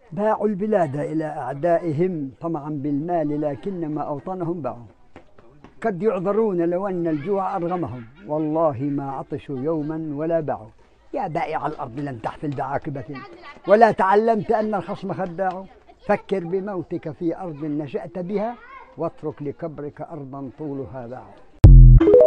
باعوا البلاد إلى أعدائهم طمعا بالمال، لكنما أوطانهم باعوا. قد يعذرون لو أن الجوع أرغمهم، والله ما عطشوا يوما ولا باعوا. يا بائع الأرض لم تحفل بعاقبة، ولا تعلمت أن الخصم خداع. فكر بموتك في أرض نشأت بها، واترك لقبرك أرضا طولها باع.